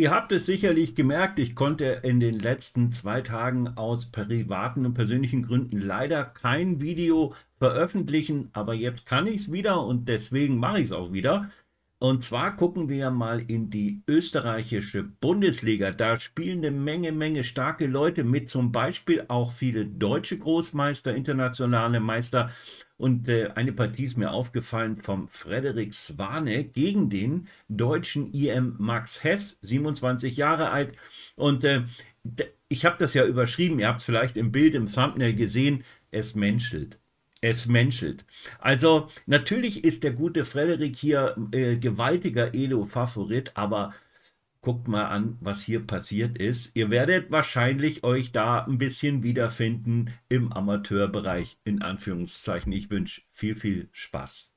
Ihr habt es sicherlich gemerkt, ich konnte in den letzten 2 Tagen aus privaten und persönlichen Gründen leider kein Video veröffentlichen, aber jetzt kann ich es wieder und deswegen mache ich es auch wieder. Und zwar gucken wir mal in die österreichische Bundesliga. Da spielen eine Menge starke Leute mit, zum Beispiel auch viele deutsche Großmeister, internationale Meister. Und eine Partie ist mir aufgefallen vom Frederik Swane gegen den deutschen IM Max Hess, 27 Jahre alt. Und ich habe das ja überschrieben, ihr habt es vielleicht im Bild, im Thumbnail gesehen, es menschelt. Es menschelt. Also natürlich ist der gute Frederik hier gewaltiger Elo-Favorit, aber guckt mal an, was hier passiert ist. Ihr werdet wahrscheinlich euch da ein bisschen wiederfinden im Amateurbereich, in Anführungszeichen. Ich wünsche viel Spaß.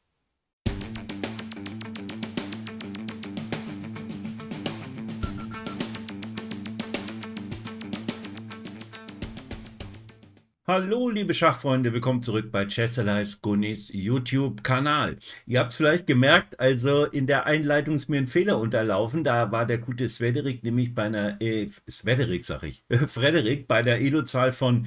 Hallo, liebe Schachfreunde, willkommen zurück bei Chesseleis Gunnys YouTube-Kanal. Ihr habt es vielleicht gemerkt, also in der Einleitung ist mir ein Fehler unterlaufen. Da war der gute Svederik nämlich bei einer, Svederik sag ich, Frederik bei der Elo-Zahl von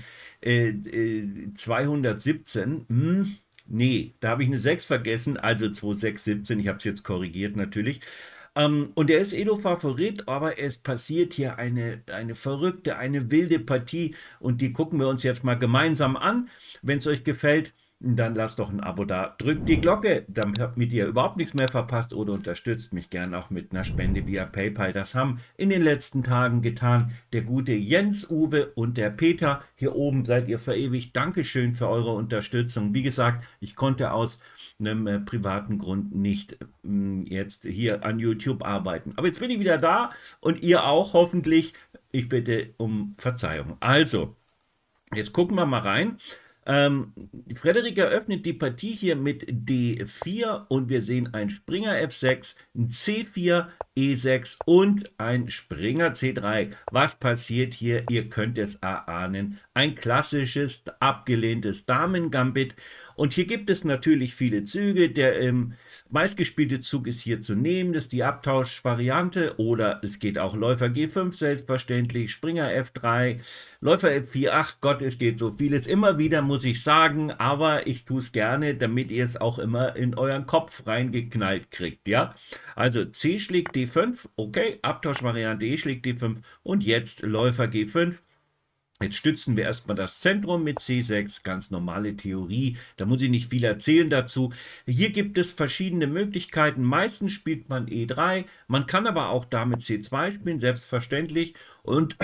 217. Nee, da habe ich eine 6 vergessen, also 2617. Ich habe es jetzt korrigiert natürlich. Und er ist Elo-Favorit, aber es passiert hier eine verrückte, eine wilde Partie und die gucken wir uns jetzt mal gemeinsam an. Wenn es euch gefällt, dann lasst doch ein Abo da, drückt die Glocke, damit ihr überhaupt nichts mehr verpasst oder unterstützt mich gern auch mit einer Spende via PayPal. Das haben in den letzten Tagen getan der gute Jens Uwe und der Peter. Hier oben seid ihr verewigt. Dankeschön für eure Unterstützung. Wie gesagt, ich konnte aus einem privaten Grund nicht jetzt hier an YouTube arbeiten. Aber jetzt bin ich wieder da und ihr auch hoffentlich. Ich bitte um Verzeihung. Also, jetzt gucken wir mal rein. Frederik eröffnet die Partie hier mit D4 und wir sehen ein Springer F6, ein C4, E6 und ein Springer C3. Was passiert hier? Ihr könnt es erahnen. Ein klassisches, abgelehntes Damen-Gambit. Und hier gibt es natürlich viele Züge. Der meistgespielte Zug ist hier zu nehmen, das ist die Abtauschvariante. Oder es geht auch Läufer G5 selbstverständlich, Springer F3, Läufer F4. Ach Gott, es geht so vieles. Immer wieder muss ich sagen, aber ich tue es gerne, damit ihr es auch immer in euren Kopf reingeknallt kriegt. Ja? Also C schlägt D5, okay, Abtauschvariante E schlägt D5 und jetzt Läufer G5. Jetzt stützen wir erstmal das Zentrum mit C6, ganz normale Theorie, da muss ich nicht viel erzählen dazu. Hier gibt es verschiedene Möglichkeiten, meistens spielt man E3, man kann aber auch Dame C2 spielen, selbstverständlich, und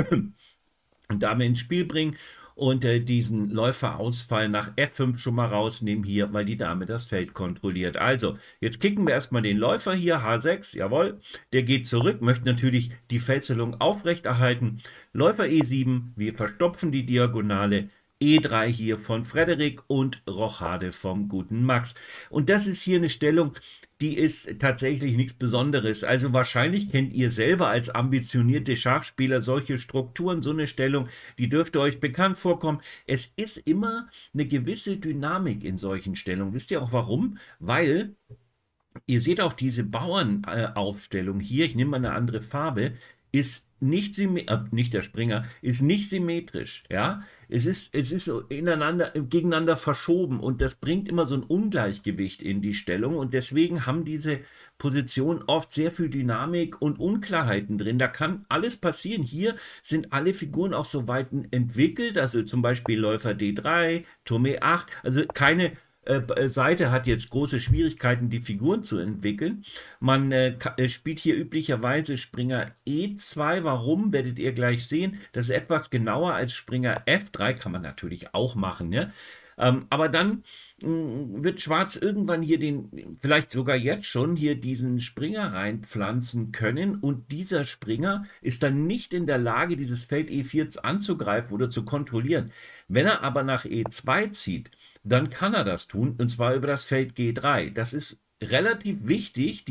Dame ins Spiel bringen und diesen Läuferausfall nach F5 schon mal rausnehmen hier, weil die Dame das Feld kontrolliert. Also, jetzt kicken wir erstmal den Läufer hier, H6, jawohl, der geht zurück, möchte natürlich die Fesselung aufrechterhalten. Läufer E7, wir verstopfen die Diagonale, E3 hier von Frederik und Rochade vom guten Max. Und das ist hier eine Stellung, die ist tatsächlich nichts Besonderes. Also wahrscheinlich kennt ihr selber als ambitionierte Schachspieler solche Strukturen, so eine Stellung, die dürfte euch bekannt vorkommen. Es ist immer eine gewisse Dynamik in solchen Stellungen. Wisst ihr auch warum? Weil ihr seht auch diese Bauernaufstellung hier, ich nehme mal eine andere Farbe, ist nicht nicht der Springer, ist nicht symmetrisch, ja. Es ist so gegeneinander verschoben und das bringt immer so ein Ungleichgewicht in die Stellung und deswegen haben diese Positionen oft sehr viel Dynamik und Unklarheiten drin. Da kann alles passieren. Hier sind alle Figuren auch so weit entwickelt, also zum Beispiel Läufer D3, Turm E8, also keine Seite hat jetzt große Schwierigkeiten, die Figuren zu entwickeln. Man spielt hier üblicherweise Springer E2. Warum, werdet ihr gleich sehen. Das ist etwas genauer als Springer F3, kann man natürlich auch machen. Ne? Aber dann wird Schwarz irgendwann hier vielleicht sogar jetzt schon, hier diesen Springer reinpflanzen können und dieser Springer ist dann nicht in der Lage, dieses Feld E4 anzugreifen oder zu kontrollieren. Wenn er aber nach E2 zieht, dann kann er das tun und zwar über das Feld G3. Das ist relativ wichtig,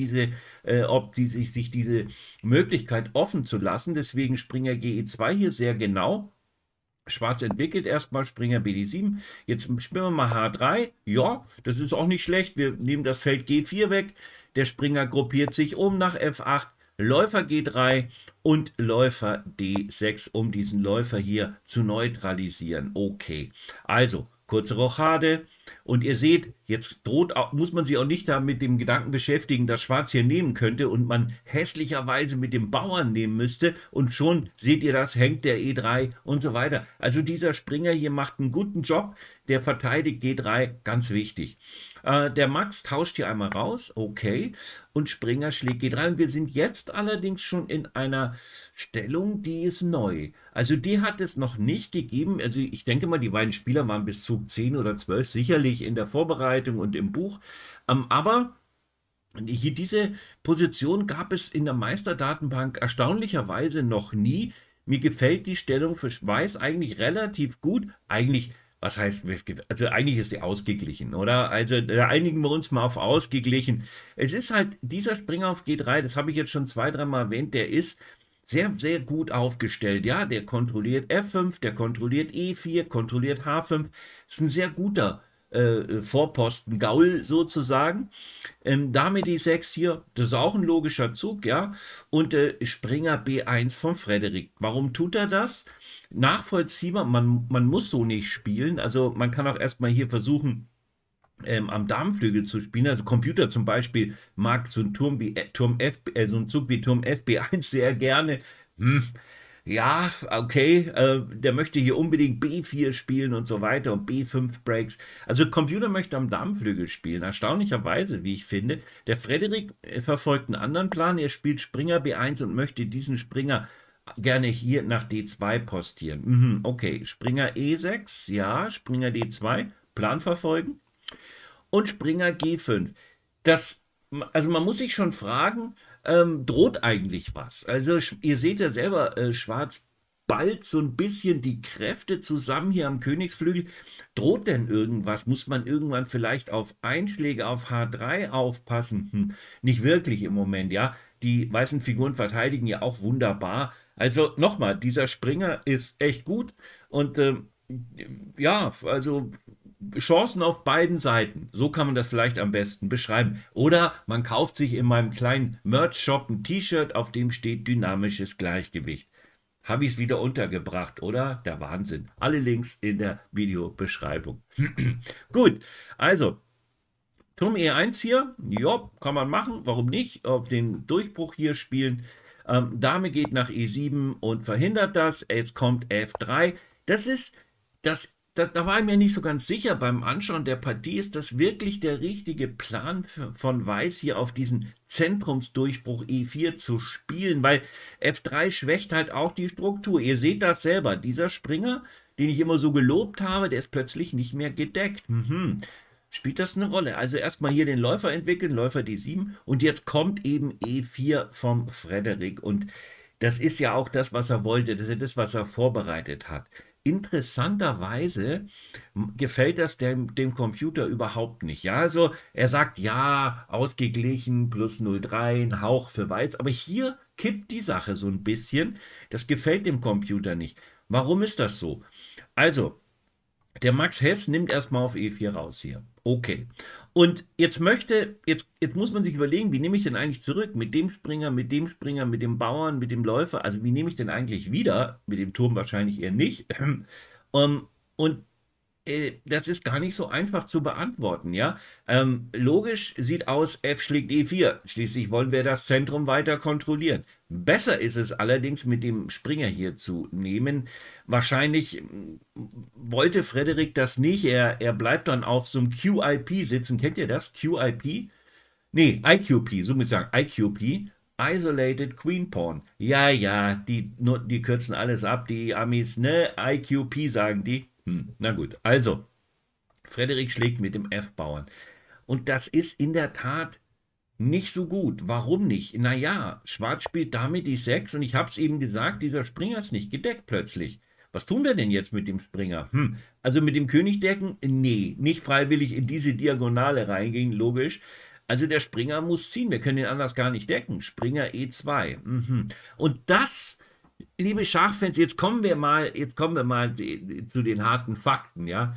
sich diese Möglichkeit offen zu lassen. Deswegen Springer GE2 hier sehr genau. Schwarz entwickelt erstmal Springer BD7. Jetzt spielen wir mal H3. Ja, das ist auch nicht schlecht. Wir nehmen das Feld G4 weg. Der Springer gruppiert sich um nach F8. Läufer G3 und Läufer D6, um diesen Läufer hier zu neutralisieren. Okay, also kurze Rochade. Und ihr seht, jetzt muss man sich auch nicht da mit dem Gedanken beschäftigen, dass Schwarz hier nehmen könnte und man hässlicherweise mit dem Bauern nehmen müsste. Und schon seht ihr das, hängt der E3 und so weiter. Also dieser Springer hier macht einen guten Job. Der verteidigt G3, ganz wichtig. Der Max tauscht hier einmal raus, okay, und Springer schlägt G3. Und wir sind jetzt allerdings schon in einer Stellung, die ist neu. Also die hat es noch nicht gegeben. Also ich denke mal, die beiden Spieler waren bis Zug 10 oder 12 sicherlich in der Vorbereitung und im Buch. Aber hier diese Position gab es in der Meisterdatenbank erstaunlicherweise noch nie. Mir gefällt die Stellung für Weiß eigentlich relativ gut. Eigentlich, was heißt, also eigentlich ist sie ausgeglichen, oder? Also da einigen wir uns mal auf ausgeglichen. Es ist halt dieser Springer auf G3, das habe ich jetzt schon 2, 3 Mal erwähnt, der ist sehr, sehr gut aufgestellt. Ja, der kontrolliert F5, der kontrolliert E4, kontrolliert H5. Das ist ein sehr guter Vorposten, Gaul sozusagen. Dame D6 hier, das ist auch ein logischer Zug, ja. Und Springer B1 von Frederik. Warum tut er das? Nachvollziehbar, man muss so nicht spielen. Also man kann auch erstmal hier versuchen, am Damenflügel zu spielen. Also Computer zum Beispiel mag so einen Turm wie Turm F, so einen Zug wie Turm FB1 sehr gerne. Ja, okay, der möchte hier unbedingt B4 spielen und so weiter und B5 Breaks. Also Computer möchte am Damenflügel spielen, erstaunlicherweise, wie ich finde. Der Frederik verfolgt einen anderen Plan, er spielt Springer B1 und möchte diesen Springer gerne hier nach D2 postieren. Okay, Springer E6, ja, Springer D2, Plan verfolgen und Springer G5. Also man muss sich schon fragen, droht eigentlich was? Also ihr seht ja selber, Schwarz ballt so ein bisschen die Kräfte zusammen hier am Königsflügel. Droht denn irgendwas? Muss man irgendwann vielleicht auf Einschläge auf H3 aufpassen? Nicht wirklich im Moment, ja. Die weißen Figuren verteidigen ja auch wunderbar. Also nochmal, dieser Springer ist echt gut und ja, also Chancen auf beiden Seiten. So kann man das vielleicht am besten beschreiben. Oder man kauft sich in meinem kleinen Merch-Shop ein T-Shirt, auf dem steht dynamisches Gleichgewicht. Habe ich es wieder untergebracht, oder? Der Wahnsinn. Alle Links in der Videobeschreibung. Gut, also Turm E1 hier, ja, kann man machen, warum nicht? Auf den Durchbruch hier spielen. Dame geht nach E7 und verhindert das. Jetzt kommt F3. Da war ich mir nicht so ganz sicher beim Anschauen der Partie, ist das wirklich der richtige Plan von Weiß hier auf diesen Zentrumsdurchbruch E4 zu spielen, weil F3 schwächt halt auch die Struktur. Ihr seht das selber, dieser Springer, den ich immer so gelobt habe, der ist plötzlich nicht mehr gedeckt. Spielt das eine Rolle? Also erstmal hier den Läufer entwickeln, Läufer D7 und jetzt kommt eben E4 vom Frederik und das ist ja auch das, was er wollte, das ist das, was er vorbereitet hat. Interessanterweise gefällt das dem Computer überhaupt nicht. Ja, also er sagt, ja, ausgeglichen, plus 0,3, ein Hauch für Weiß, aber hier kippt die Sache so ein bisschen. Das gefällt dem Computer nicht. Warum ist das so? Also, der Max Hess nimmt erstmal auf E4 raus hier. Okay. Und jetzt muss man sich überlegen, wie nehme ich denn eigentlich zurück? Mit dem Springer, mit dem Springer, mit dem Bauern, mit dem Läufer. Also wie nehme ich denn eigentlich wieder? Mit dem Turm wahrscheinlich eher nicht. Und das ist gar nicht so einfach zu beantworten, ja. Logisch sieht aus, F schlägt E4. Schließlich wollen wir das Zentrum weiter kontrollieren. Besser ist es allerdings, mit dem Springer hier zu nehmen. Wahrscheinlich wollte Frederik das nicht. Er bleibt dann auf so einem QIP sitzen. Kennt ihr das? QIP? Nee, IQP, so muss ich sagen. IQP. Isolated Queen Pawn. Ja, ja, die kürzen alles ab, die Amis, ne? IQP sagen die. Na gut, also, Frederik schlägt mit dem F-Bauern. Und das ist in der Tat nicht so gut. Warum nicht? Naja, Schwarz spielt damit die 6 und ich habe es eben gesagt, dieser Springer ist nicht gedeckt plötzlich. Was tun wir denn jetzt mit dem Springer? Also mit dem König decken? Nee, nicht freiwillig in diese Diagonale reingehen, logisch. Also der Springer muss ziehen, wir können ihn anders gar nicht decken. Springer E2. Und das, liebe Schachfans, jetzt kommen wir mal zu den harten Fakten, ja.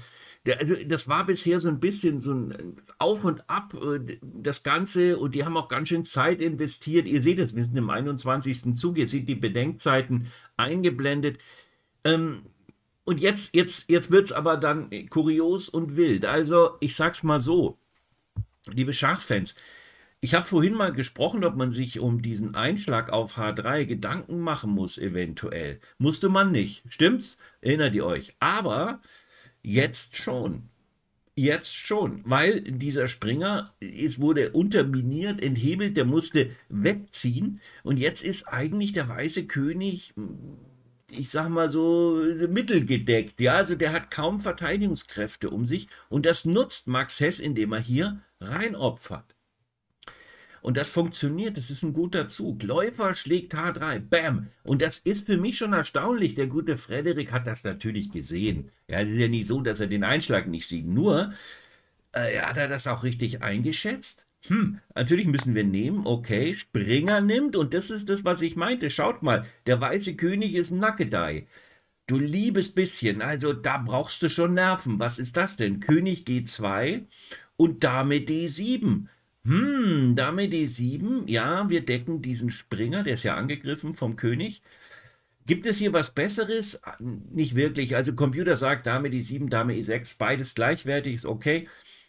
Also das war bisher so ein bisschen so ein Auf und Ab, das Ganze, und die haben auch ganz schön Zeit investiert. Ihr seht es, wir sind im 21. Zug, ihr seht die Bedenkzeiten eingeblendet. Ähm, und jetzt wird es aber dann kurios und wild. Also ich sag's mal so, liebe Schachfans, ich habe vorhin mal gesprochen, ob man sich um diesen Einschlag auf H3 Gedanken machen muss, eventuell. Musste man nicht, stimmt's? Erinnert ihr euch? Aber jetzt schon. Jetzt schon, weil dieser Springer, es wurde unterminiert, enthebelt, der musste wegziehen, und jetzt ist eigentlich der weiße König, ich sag mal so, mittelgedeckt, ja, also der hat kaum Verteidigungskräfte um sich, und das nutzt Max Hess, indem er hier reinopfert. Und das funktioniert, das ist ein guter Zug. Läufer schlägt H3, bam. Und das ist für mich schon erstaunlich. Der gute Frederik hat das natürlich gesehen. Ja, es ist ja nicht so, dass er den Einschlag nicht sieht. Nur, hat er das auch richtig eingeschätzt? Natürlich müssen wir nehmen, okay, Springer nimmt, und das ist das, was ich meinte. Schaut mal, der weiße König ist Nackedei. Du liebes bisschen, also da brauchst du schon Nerven. Was ist das denn? König G2 und Dame D7. Dame D7, ja, wir decken diesen Springer, der ist ja angegriffen vom König. Gibt es hier was Besseres? Nicht wirklich. Also Computer sagt Dame D7, Dame E6, beides gleichwertig, ist okay.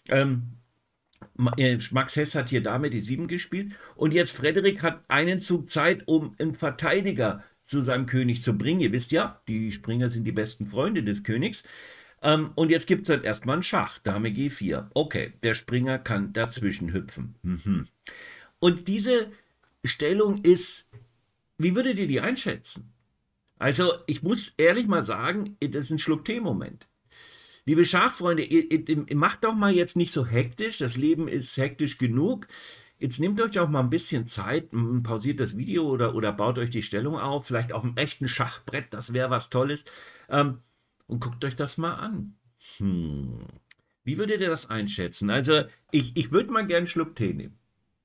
Max Hess hat hier Dame D7 gespielt, und jetzt Frederik hat einen Zug Zeit, um einen Verteidiger zu seinem König zu bringen. Ihr wisst ja, die Springer sind die besten Freunde des Königs. Und jetzt gibt es halt erstmal einen Schach, Dame G4. Okay, der Springer kann dazwischen hüpfen. Und diese Stellung ist, wie würdet ihr die einschätzen? Also ich muss ehrlich mal sagen, das ist ein Schluck-Tee-Moment. Liebe Schachfreunde, ihr macht doch mal jetzt nicht so hektisch, das Leben ist hektisch genug. Jetzt nehmt euch auch mal ein bisschen Zeit, pausiert das Video oder baut euch die Stellung auf, vielleicht auf einem echten Schachbrett, das wäre was Tolles. Und guckt euch das mal an. Wie würdet ihr das einschätzen? Also ich würde mal gerne einen Schluck Tee nehmen.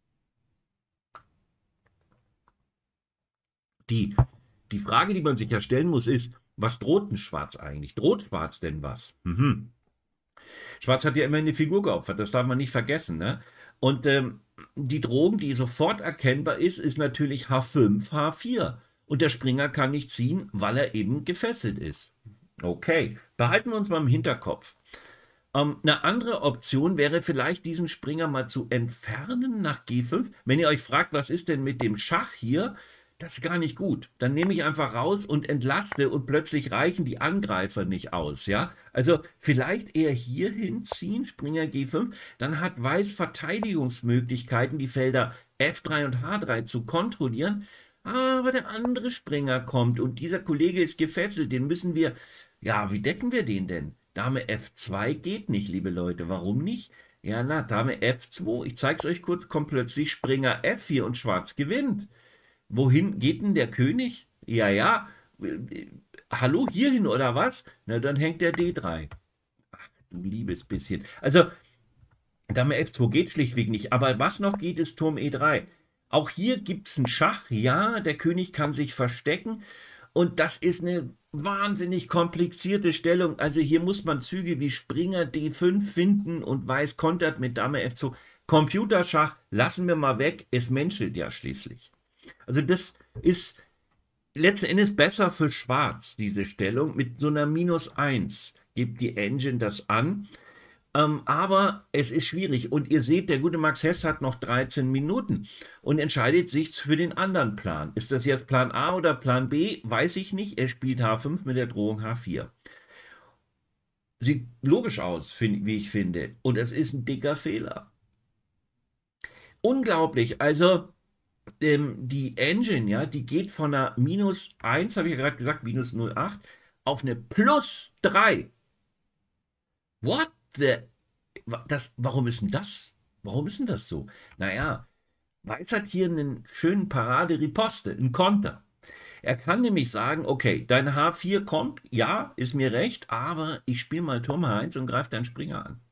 Die Frage, die man sich ja stellen muss, ist, was droht denn Schwarz eigentlich? Droht Schwarz denn was? Schwarz hat ja immer eine Figur geopfert, das darf man nicht vergessen. Ne? Und die Drohung, die sofort erkennbar ist, ist natürlich H5, H4. Und der Springer kann nicht ziehen, weil er eben gefesselt ist. Okay, behalten wir uns mal im Hinterkopf. Eine andere Option wäre vielleicht, diesen Springer mal zu entfernen nach G5. Wenn ihr euch fragt, was ist denn mit dem Schach hier, das ist gar nicht gut. Dann nehme ich einfach raus und entlaste, und plötzlich reichen die Angreifer nicht aus. Ja? Also vielleicht eher hier hinziehen, Springer G5, dann hat Weiß Verteidigungsmöglichkeiten, die Felder F3 und H3 zu kontrollieren. Aber der andere Springer kommt, und dieser Kollege ist gefesselt, den müssen wir, ja, wie decken wir den denn? Dame F2 geht nicht, liebe Leute, warum nicht? Ja, na, Dame F2, ich zeige es euch kurz, kommt plötzlich Springer F4 und Schwarz gewinnt. Wohin geht denn der König? Ja, hallo, hierhin oder was? Na, dann hängt der D3. Ach, du liebes bisschen. Also, Dame F2 geht schlichtweg nicht, aber was noch geht, ist Turm E3. Auch hier gibt es einen Schach, ja, der König kann sich verstecken, und das ist eine wahnsinnig komplizierte Stellung. Also hier muss man Züge wie Springer D5 finden, und Weiß kontert mit Dame F2. Computerschach lassen wir mal weg, es menschelt ja schließlich. Also das ist letzten Endes besser für Schwarz, diese Stellung. Mit so einer -1 gibt die Engine das an. Aber es ist schwierig. Und ihr seht, der gute Max Hess hat noch 13 Minuten und entscheidet sich für den anderen Plan. Ist das jetzt Plan A oder Plan B? Weiß ich nicht. Er spielt H5 mit der Drohung H4. Sieht logisch aus, wie ich finde. Und es ist ein dicker Fehler. Unglaublich. Also die Engine, ja, die geht von einer -1, habe ich ja gerade gesagt, -0,8, auf eine +3. What the? Warum ist denn das? Warum ist denn das so? Naja, Weiß hat hier einen schönen Parade-Riposte, einen Konter. Er kann nämlich sagen, okay, dein H4 kommt, ja, ist mir recht, aber ich spiele mal Turm H1 und greife deinen Springer an.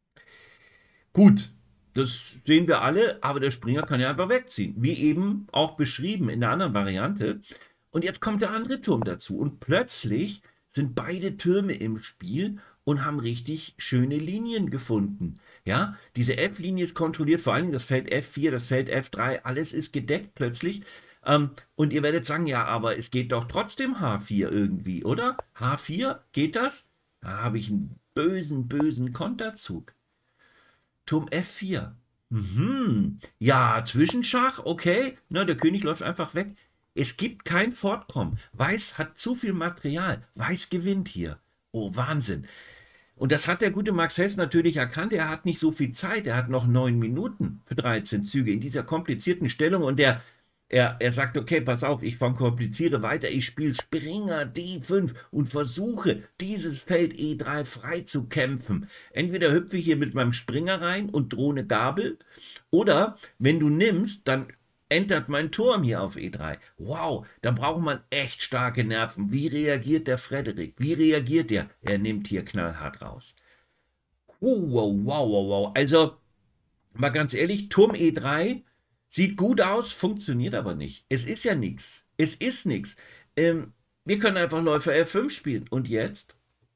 Gut, das sehen wir alle, aber der Springer kann ja einfach wegziehen, wie eben auch beschrieben in der anderen Variante. Und jetzt kommt der andere Turm dazu, und plötzlich sind beide Türme im Spiel, und haben richtig schöne Linien gefunden. Ja, diese F-Linie ist kontrolliert, vor allem das Feld F4, das Feld F3, alles ist gedeckt plötzlich. Und ihr werdet sagen, ja, aber es geht doch trotzdem H4 irgendwie, oder? H4, geht das? Da habe ich einen bösen, bösen Konterzug. Turm F4. Mhm. Ja, Zwischenschach, okay. Na, der König läuft einfach weg. Es gibt kein Fortkommen. Weiß hat zu viel Material. Weiß gewinnt hier. Oh, Wahnsinn. Und das hat der gute Max Hess natürlich erkannt. Er hat nicht so viel Zeit. Er hat noch 9 Minuten für 13 Züge in dieser komplizierten Stellung. Und er sagt, okay, pass auf, ich kompliziere weiter. Ich spiele Springer D5 und versuche, dieses Feld E3 frei zu kämpfen. Entweder hüpfe ich hier mit meinem Springer rein und drohe Gabel. Oder wenn du nimmst, dann entert mein Turm hier auf E3. Wow, da braucht man echt starke Nerven. Wie reagiert der Frederik? Wie reagiert der? Er nimmt hier knallhart raus. Wow, wow, wow, wow. Also, mal ganz ehrlich, Turm E3 sieht gut aus, funktioniert aber nicht. Es ist ja nichts. Es ist nichts. Wir können einfach Läufer F5 spielen. Und jetzt?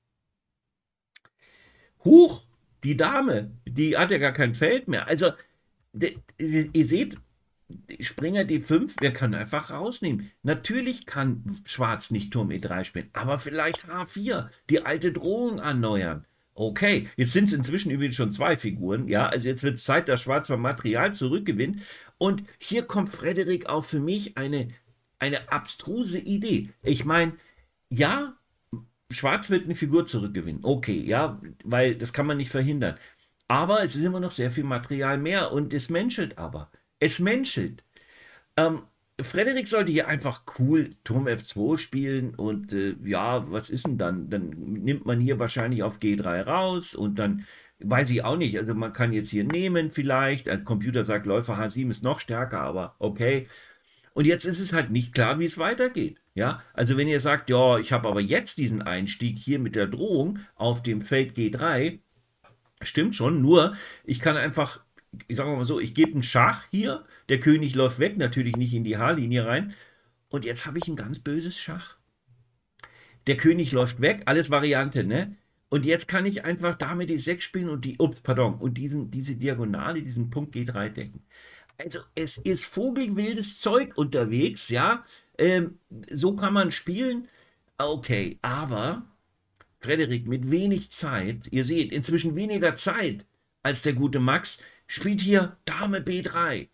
Huch, die Dame, die hat ja gar kein Feld mehr. Also, ihr seht, Springer D5, wir können einfach rausnehmen. Natürlich kann Schwarz nicht Turm E3 spielen, aber vielleicht H4, die alte Drohung erneuern. Okay, jetzt sind es inzwischen übrigens schon 2 Figuren. Ja, also jetzt wird es Zeit, dass Schwarz mal Material zurückgewinnt. Und hier kommt Frederik auch für mich eine abstruse Idee. Ich meine, ja, Schwarz wird eine Figur zurückgewinnen. Okay, ja, weil das kann man nicht verhindern. Aber es ist immer noch sehr viel Material mehr und es menschelt aber. Es menschelt. Ähm, Frederik sollte hier einfach cool Turm F2 spielen und ja, was ist denn dann? Dann nimmt man hier wahrscheinlich auf G3 raus und dann weiß ich auch nicht. Also man kann jetzt hier nehmen vielleicht. Der Computer sagt, Läufer H7 ist noch stärker, aber okay. Und jetzt ist es halt nicht klar, wie es weitergeht. Ja, also wenn ihr sagt, ja, ich habe aber jetzt diesen Einstieg hier mit der Drohung auf dem Feld G3, stimmt schon, nur ich kann einfach, ich sage mal so, ich gebe einen Schach hier, der König läuft weg, natürlich nicht in die H-Linie rein. Und jetzt habe ich ein ganz böses Schach. Der König läuft weg, alles Variante, ne? Und jetzt kann ich einfach Dame D6 spielen und und diese Diagonale, diesen Punkt G3 decken. Also es ist vogelwildes Zeug unterwegs, ja. So kann man spielen. Okay, aber Frederik mit wenig Zeit, ihr seht, inzwischen weniger Zeit als der gute Max, spielt hier Dame B3.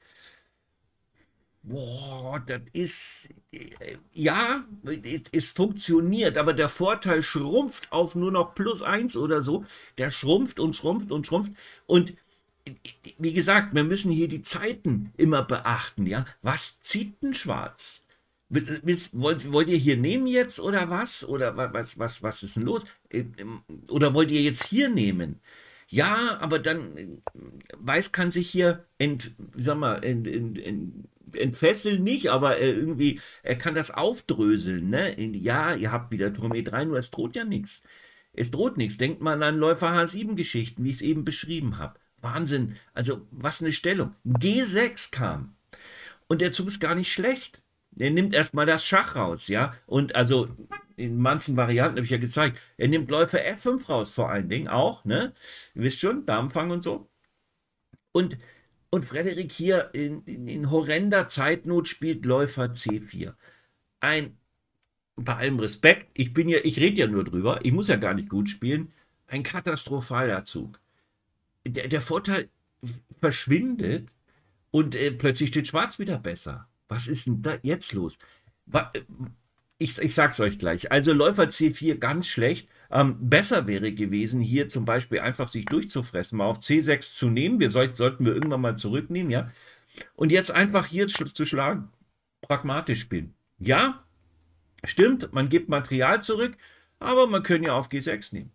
Boah, das ist, ja, es funktioniert, aber der Vorteil schrumpft auf nur noch +1 oder so. Der schrumpft und schrumpft und schrumpft. Und wie gesagt, wir müssen hier die Zeiten immer beachten, ja. Was zieht denn Schwarz? Wollt ihr hier nehmen jetzt oder was? Oder was ist denn los? Oder wollt ihr jetzt hier nehmen? Ja, aber dann Weiß kann sich hier sag mal, entfesseln nicht, aber irgendwie, er kann das aufdröseln. Ne? Ja, ihr habt wieder Turm E3, nur es droht ja nichts. Es droht nichts. Denkt mal an Läufer H7-Geschichten, wie ich es eben beschrieben habe. Wahnsinn. Also, was eine Stellung. G6 kam. Und der Zug ist gar nicht schlecht. Er nimmt erstmal das Schach raus, ja. Und also in manchen Varianten habe ich ja gezeigt, er nimmt Läufer F5 raus, vor allen Dingen auch, ne? Ihr wisst schon, Damenfang und so. Und, und Frederik hier in horrender Zeitnot spielt Läufer C4. Ein, bei allem Respekt, ich rede ja nur drüber, ich muss ja gar nicht gut spielen, ein katastrophaler Zug. Der Vorteil verschwindet und plötzlich steht Schwarz wieder besser. Was ist denn da jetzt los? Ich sag's euch gleich. Also Läufer C4 ganz schlecht. Besser wäre gewesen, hier zum Beispiel einfach sich durchzufressen, mal auf C6 zu nehmen. Sollten wir irgendwann mal zurücknehmen, ja. Und jetzt einfach hier zu schlagen. Pragmatisch spielen. Ja, stimmt, man gibt Material zurück, aber man kann ja auf G6 nehmen.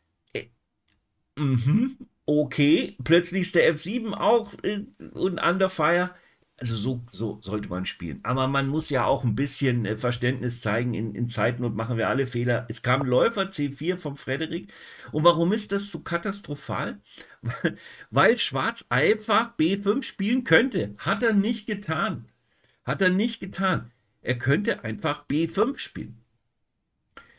Okay, plötzlich ist der F7 auch und under fire. Also so sollte man spielen. Aber man muss ja auch ein bisschen Verständnis zeigen. In Zeitnot machen wir alle Fehler. Es kam Läufer C4 vom Frederik. Und warum ist das so katastrophal? Weil Schwarz einfach B5 spielen könnte. Hat er nicht getan. Hat er nicht getan. Er könnte einfach B5 spielen.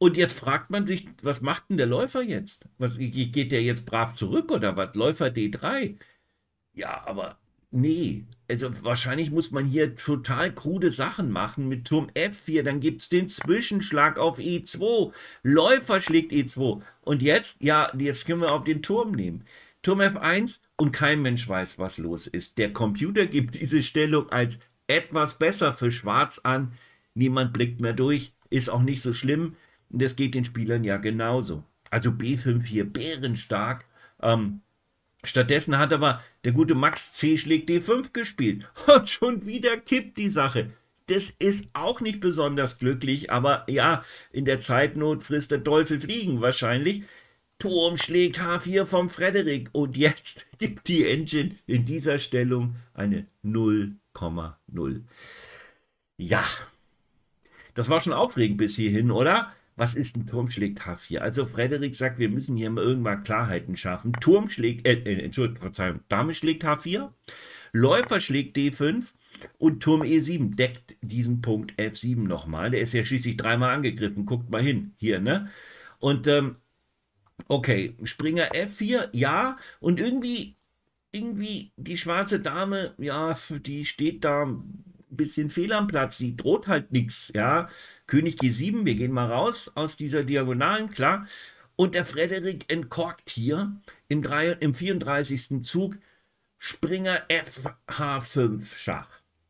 Und jetzt fragt man sich, was macht denn der Läufer jetzt? Geht der jetzt brav zurück oder was? Läufer D3? Ja, aber nee. Also wahrscheinlich muss man hier total krude Sachen machen mit Turm F4. Dann gibt es den Zwischenschlag auf E2. Läufer schlägt E2. Und jetzt, ja, jetzt können wir auf den Turm nehmen. Turm F1 und kein Mensch weiß, was los ist. Der Computer gibt diese Stellung als etwas besser für Schwarz an. Niemand blickt mehr durch. Ist auch nicht so schlimm. Das geht den Spielern ja genauso. Also B5 hier bärenstark. Stattdessen hat aber der gute Max C schlägt D5 gespielt. Und schon wieder kippt die Sache. Das ist auch nicht besonders glücklich, aber ja, in der Zeitnot frisst der Teufel Fliegen wahrscheinlich. Turm schlägt H4 vom Frederik und jetzt gibt die Engine in dieser Stellung eine 0,0. Ja, das war schon aufregend bis hierhin, oder? Was ist ein Turm schlägt H4? Also Frederik sagt, wir müssen hier mal irgendwann Klarheiten schaffen. Turm schlägt, Entschuldigung, Verzeihung, Dame schlägt H4, Läufer schlägt D5 und Turm E7 deckt diesen Punkt F7 nochmal. Der ist ja schließlich dreimal angegriffen. Guckt mal hin, hier, ne? Und, okay, Springer F4, ja, und irgendwie die schwarze Dame, ja, die steht da ein bisschen fehl am Platz, die droht halt nichts, ja. König G7, wir gehen mal raus aus dieser Diagonalen, klar. Und der Frederik entkorkt hier im 34. Zug Springer F H5 Schach.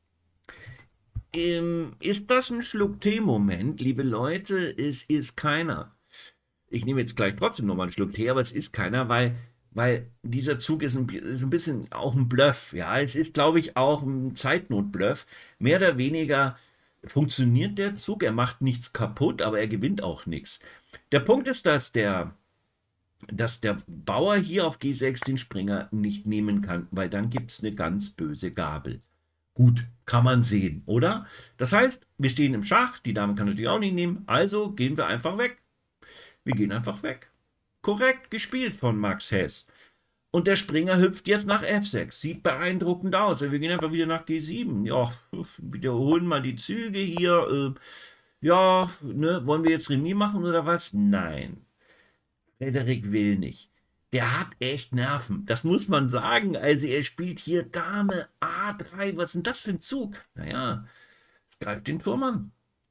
Ist das ein Schluck-Tee-Moment, liebe Leute? Es ist keiner. Ich nehme jetzt gleich trotzdem nochmal einen Schluck Tee, aber es ist keiner, weil dieser Zug ist ein bisschen auch ein Bluff. Ja, es ist, glaube ich, auch ein Zeitnot-Bluff. Mehr oder weniger funktioniert der Zug. Er macht nichts kaputt, aber er gewinnt auch nichts. Der Punkt ist, dass der Bauer hier auf G6 den Springer nicht nehmen kann, weil dann gibt es eine ganz böse Gabel. Gut, kann man sehen, oder? Das heißt, wir stehen im Schach, die Dame kann natürlich auch nicht nehmen, also gehen wir einfach weg. Wir gehen einfach weg. Korrekt gespielt von Max Hess. Und der Springer hüpft jetzt nach F6. Sieht beeindruckend aus. Wir gehen einfach wieder nach G7. Ja, wiederholen mal die Züge hier. Ja, ne, wollen wir jetzt Remis machen oder was? Nein. Frederik will nicht. Der hat echt Nerven. Das muss man sagen. Also er spielt hier Dame A3. Was ist denn das für ein Zug? Naja, es greift den Turm an.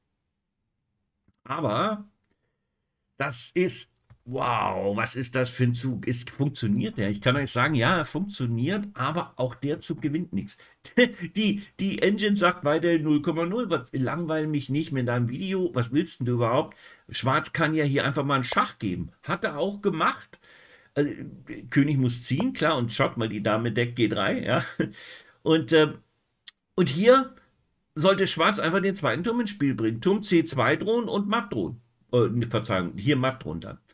Aber das ist, wow, was ist das für ein Zug? Es funktioniert ja. Ich kann euch sagen, ja, er funktioniert, aber auch der Zug gewinnt nichts. Die Engine sagt weiter 0,0. Langweil mich nicht mit deinem Video. Was willst denn du überhaupt? Schwarz kann ja hier einfach mal einen Schach geben. Hat er auch gemacht. Also, König muss ziehen, klar, und schaut mal, die Dame deckt G3, ja. Und, und hier sollte Schwarz einfach den zweiten Turm ins Spiel bringen. Turm C2 drohen und Matt drohen. Verzeihung, hier Matt drohen dann.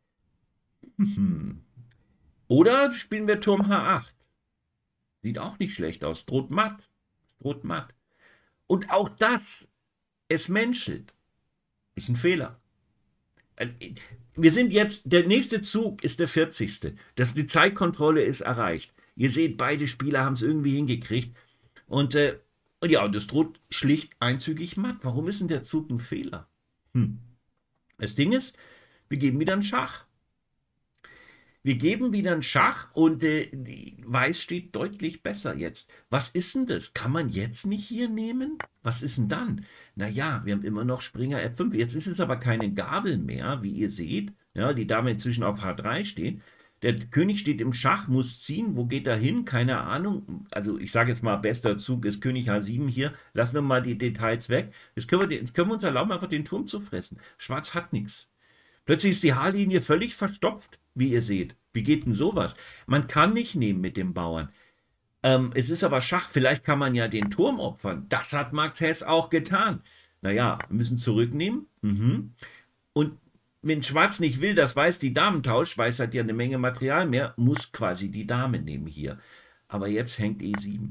Oder spielen wir Turm H8. Sieht auch nicht schlecht aus. Droht Matt. Droht Matt. Und auch das, es menschelt. Ist ein Fehler. Wir sind jetzt, der nächste Zug ist der 40. Die Zeitkontrolle ist erreicht. Ihr seht, beide Spieler haben es irgendwie hingekriegt. Und ja, das droht schlicht einzügig Matt. Warum ist denn der Zug ein Fehler? Das Ding ist, wir geben wieder einen Schach. Wir geben wieder einen Schach und Weiß steht deutlich besser jetzt. Was ist denn das? Kann man jetzt nicht hier nehmen? Was ist denn dann? Naja, wir haben immer noch Springer F5. Jetzt ist es aber keine Gabel mehr, wie ihr seht. Ja, die Dame inzwischen auf H3 steht. Der König steht im Schach, muss ziehen. Wo geht er hin? Keine Ahnung. Also ich sage jetzt mal, bester Zug ist König H7 hier. Lassen wir mal die Details weg. Jetzt können wir uns erlauben, einfach den Turm zu fressen. Schwarz hat nichts. Plötzlich ist die Haarlinie völlig verstopft, wie ihr seht. Wie geht denn sowas? Man kann nicht nehmen mit dem Bauern. Es ist aber Schach, vielleicht kann man ja den Turm opfern. Das hat Max Hess auch getan. Naja, wir müssen zurücknehmen. Und wenn Schwarz nicht will, dass Weiß die Damen tauscht, Weiß hat ja eine Menge Material mehr, muss quasi die Dame nehmen hier. Aber jetzt hängt E7.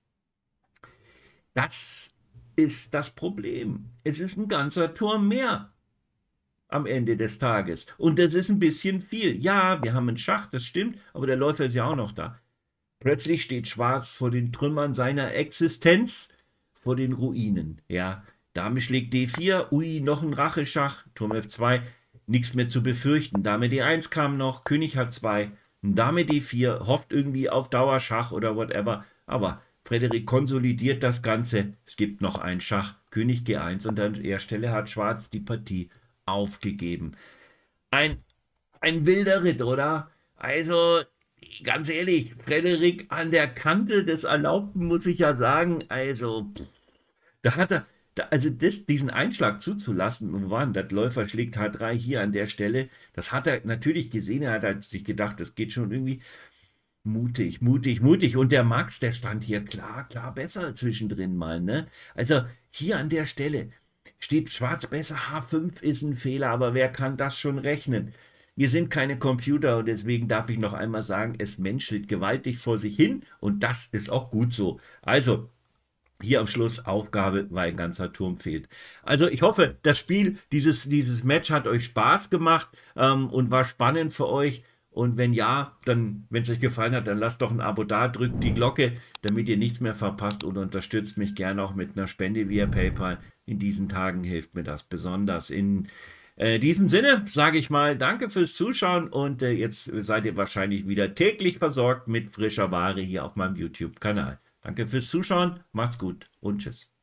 Das ist das Problem. Es ist ein ganzer Turm mehr am Ende des Tages. Und das ist ein bisschen viel. Ja, wir haben einen Schach, das stimmt, aber der Läufer ist ja auch noch da. Plötzlich steht Schwarz vor den Trümmern seiner Existenz, vor den Ruinen. Ja, Dame schlägt D4, ui, noch ein Racheschach, Turm F2, nichts mehr zu befürchten. Dame D1 kam noch, König H2, Dame D4, hofft irgendwie auf Dauerschach oder whatever, aber Frederik konsolidiert das Ganze. Es gibt noch ein Schach, König G1 und an der Stelle hat Schwarz die Partie aufgegeben. Ein, ein wilder Ritt, oder? Also, ganz ehrlich, Frederik an der Kante des Erlaubten muss ich ja sagen, also, da hat er, also diesen Einschlag zuzulassen, und wann, das Läufer schlägt H3 hier an der Stelle, das hat er natürlich gesehen, er hat halt sich gedacht, das geht schon irgendwie mutig, mutig, mutig. Und der Max, der stand hier klar, klar besser zwischendrin mal, ne? Also hier an der Stelle steht Schwarz besser, H5 ist ein Fehler, aber wer kann das schon rechnen? Wir sind keine Computer und deswegen darf ich noch einmal sagen, es menschelt gewaltig vor sich hin und das ist auch gut so. Also, hier am Schluss Aufgabe, weil ein ganzer Turm fehlt. Also ich hoffe, das Spiel, dieses Match hat euch Spaß gemacht und war spannend für euch. Und wenn ja, dann, wenn es euch gefallen hat, dann lasst doch ein Abo da, drückt die Glocke, damit ihr nichts mehr verpasst und unterstützt mich gerne auch mit einer Spende via PayPal. In diesen Tagen hilft mir das besonders. In diesem Sinne sage ich mal danke fürs Zuschauen und jetzt seid ihr wahrscheinlich wieder täglich versorgt mit frischer Ware hier auf meinem YouTube-Kanal. Danke fürs Zuschauen, macht's gut und tschüss.